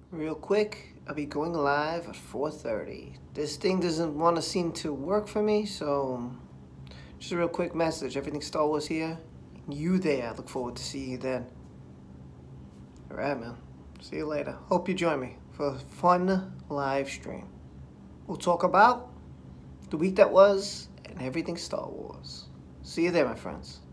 Real quick, I'll be going live at 4:30. This thing doesn't want to seem to work for me, so just a real quick message. Everything Star Wars here. You there. I look forward to seeing you then. Alright, man. See you later. Hope you join me for a fun live stream. We'll talk about the week that was and everything Star Wars. See you there, my friends.